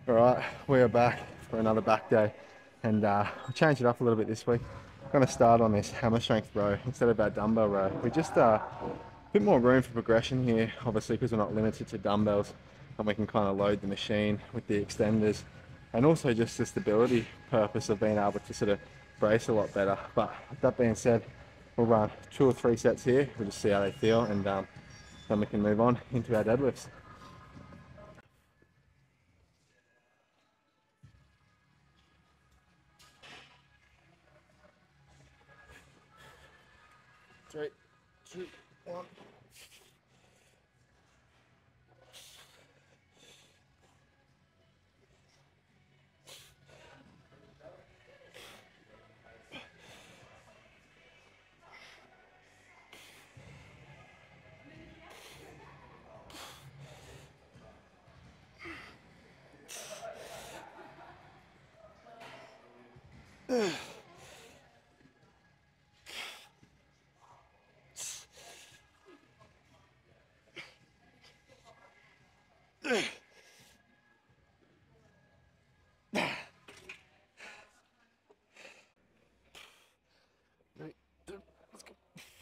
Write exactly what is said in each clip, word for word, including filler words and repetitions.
All right, we are back for another back day, and uh, we changed it up a little bit this week. I'm going to start on this hammer strength row instead of our dumbbell row. We just uh, a bit more room for progression here, obviously, because we're not limited to dumbbells, and we can kind of load the machine with the extenders, and also just the stability purpose of being able to sort of brace a lot better. But that being said, we'll run two or three sets here. We'll just see how they feel, and um, then we can move on into our deadlifts. Three, two, one. Three, two, let's go.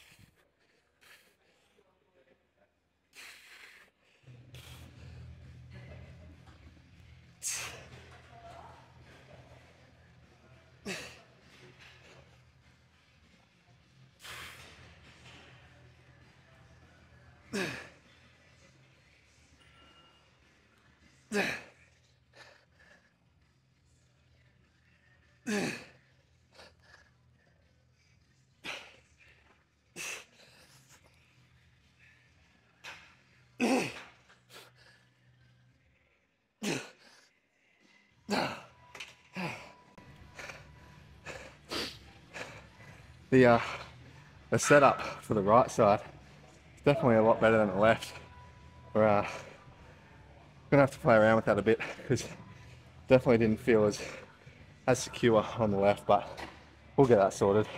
The, uh, the setup for the right side is definitely a lot better than the left. We're uh, gonna have to play around with that a bit because definitely didn't feel as as secure on the left, but we'll get that sorted.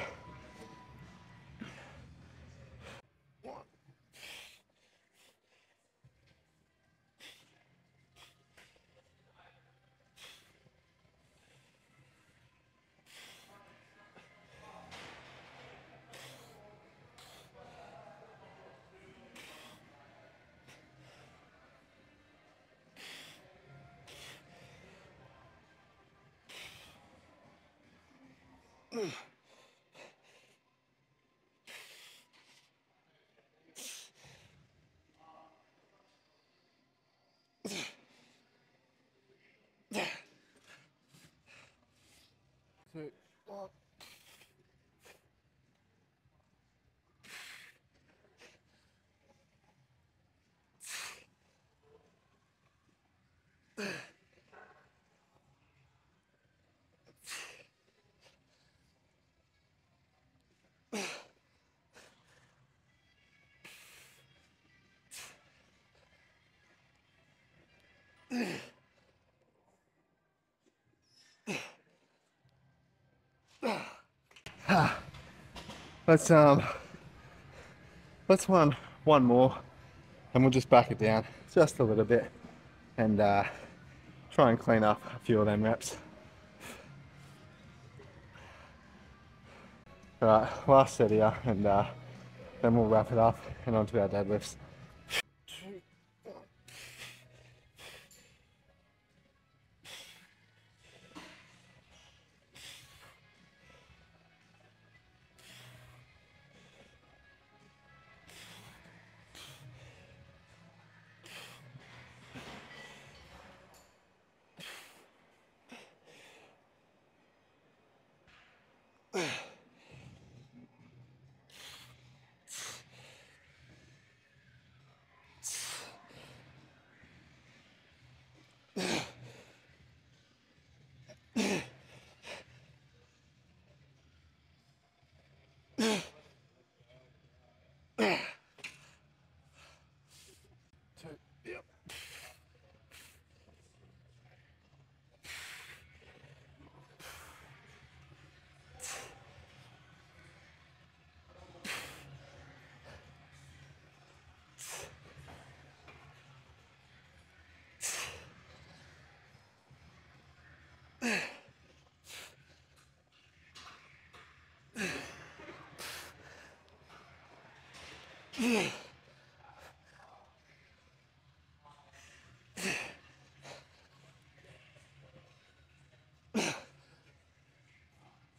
Two, one. Let's um, let's one one more, and we'll just back it down just a little bit, and uh, try and clean up a few of them reps. All right, last set here, and uh, then we'll wrap it up and onto our deadlifts.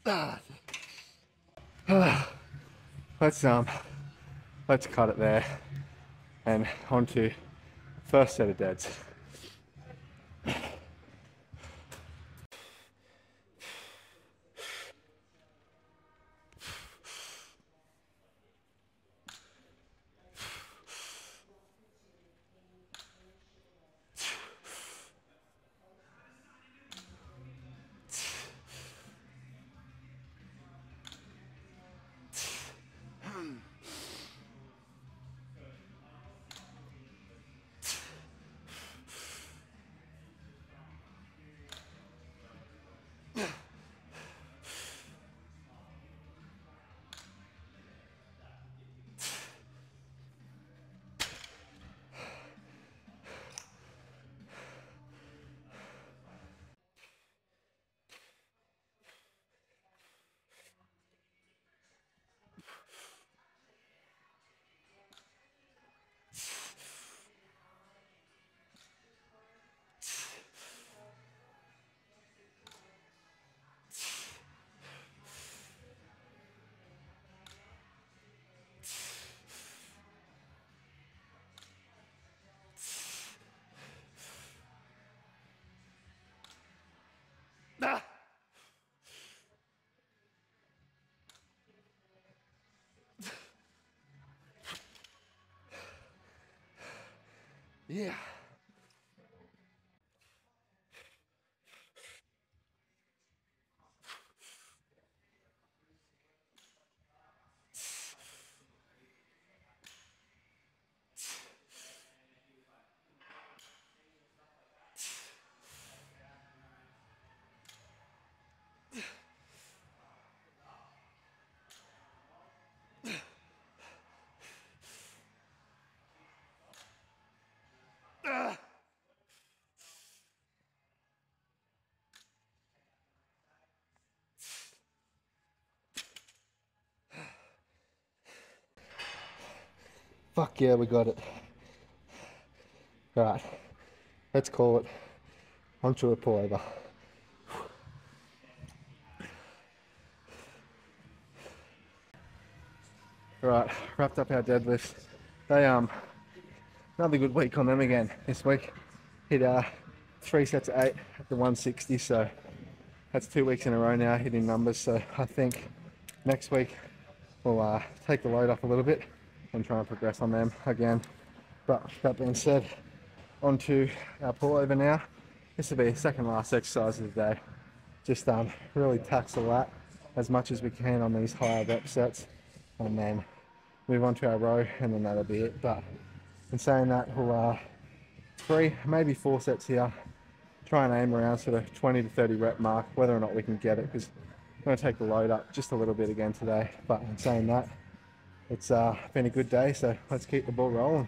let's um, let's cut it there, and on to first set of deads. Ah! Yeah. Ah! Fuck yeah, we got it. Right, let's call it onto a pull over. Right, wrapped up our deadlifts. They um another good week on them again this week. Hit uh three sets of eight at the one sixty, so that's two weeks in a row now hitting numbers. So I think next week we'll uh, take the load up a little bit and try and progress on them again. But that being said, on to our pullover now. This will be the second last exercise of the day. Just um, really tax the lat as much as we can on these higher rep sets, and then move on to our row, and then that'll be it. But in saying that, we'll uh, three, maybe four sets here. Try and aim around sort of twenty to thirty rep mark, whether or not we can get it, because I'm going to take the load up just a little bit again today. But in saying that, it's uh, been a good day, so let's keep the ball rolling.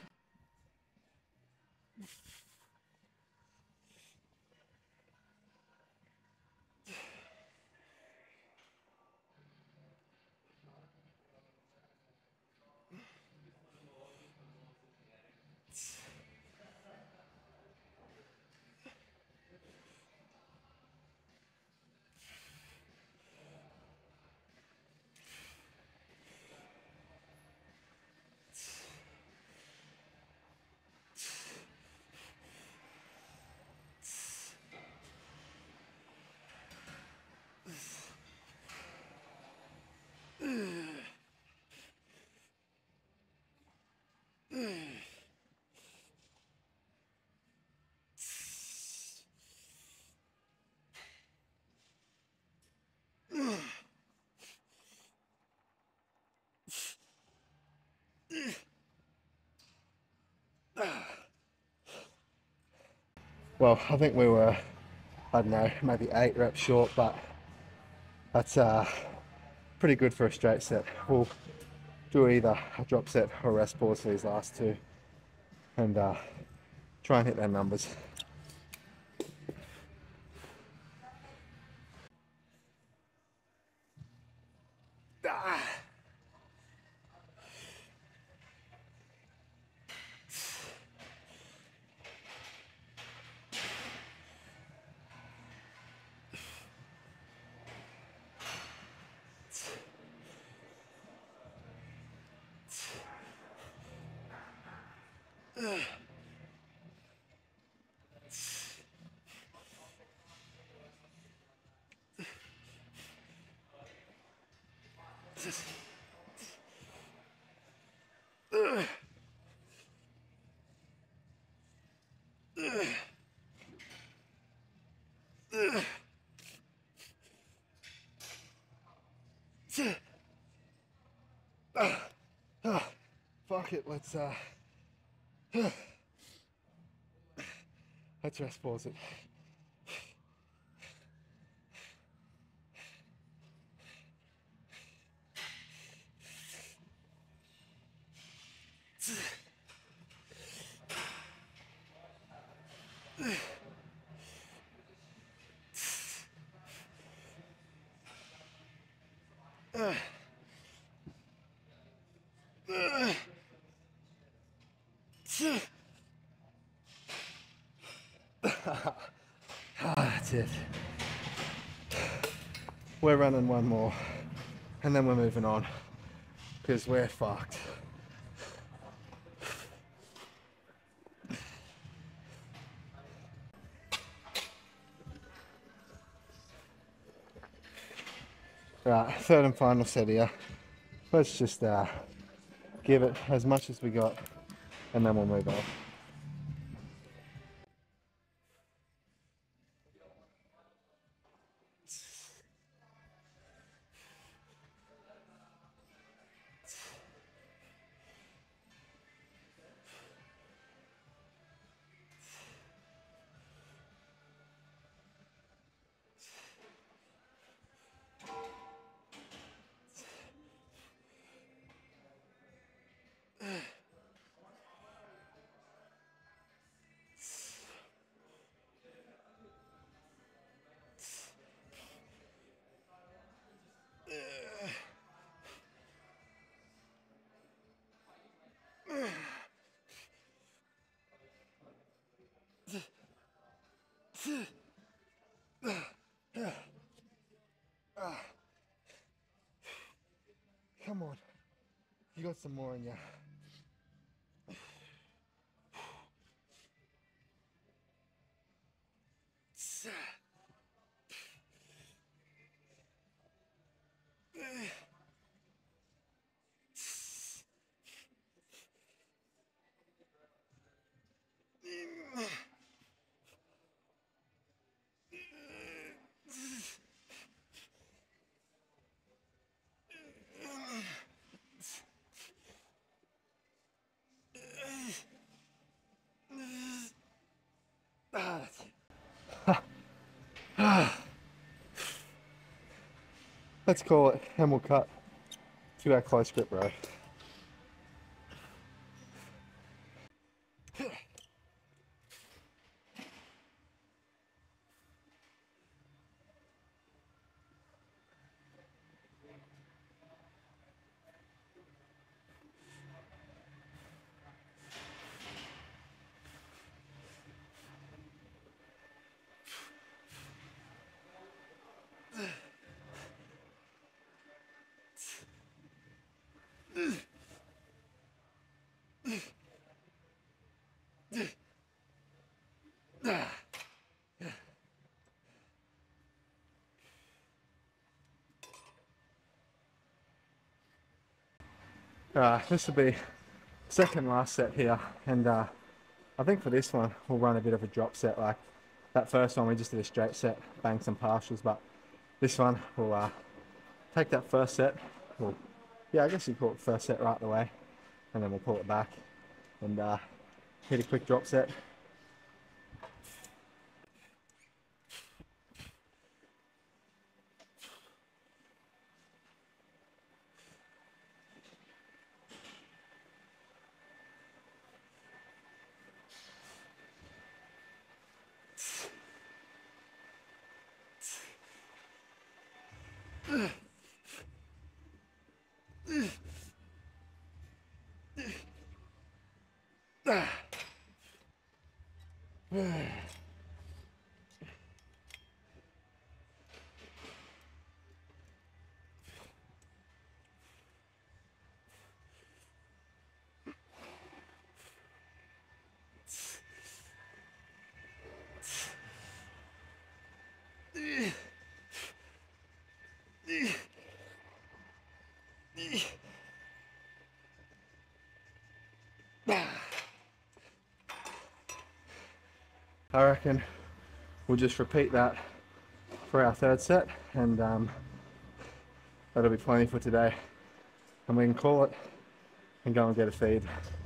Well, I think we were, I don't know, maybe eight reps short, but that's uh, pretty good for a straight set. We'll do either a drop set or a rest pause for these last two, and uh, try and hit their numbers. Ah. Fuck it, let's uh let's rest pause it. That's it. We're running one more and then we're moving on because we're fucked. Right, third and final set here. Let's just uh, give it as much as we got and then we'll move on. Come on, you got some more in you. Let's call it and we'll cut to our close grip row. Uh, this will be second last set here, and uh, I think for this one we'll run a bit of a drop set. Like that first one we just did a straight set, bang some partials, but this one we'll uh, take that first set, we'll, yeah I guess you call it first set right the way, and then we'll pull it back and uh, hit a quick drop set. reckon we'll just repeat that for our third set, and um, that'll be plenty for today. And we can call it and go and get a feed.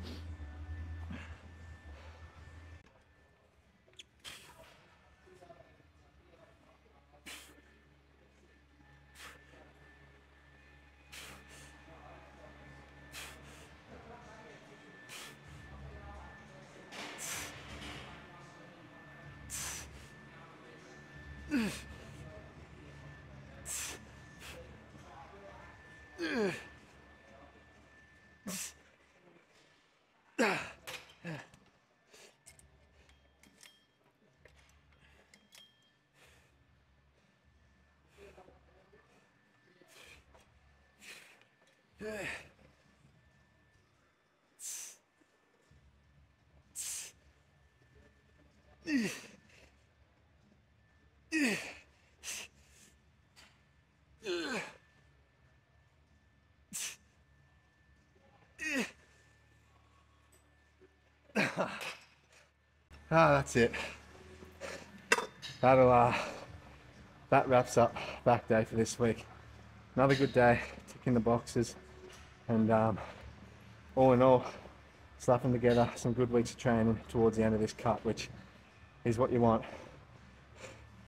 Ah, that's it. That'll uh, that wraps up back day for this week. Another good day, ticking the boxes, and um, all in all, slapping together some good weeks of training towards the end of this cut, which is what you want.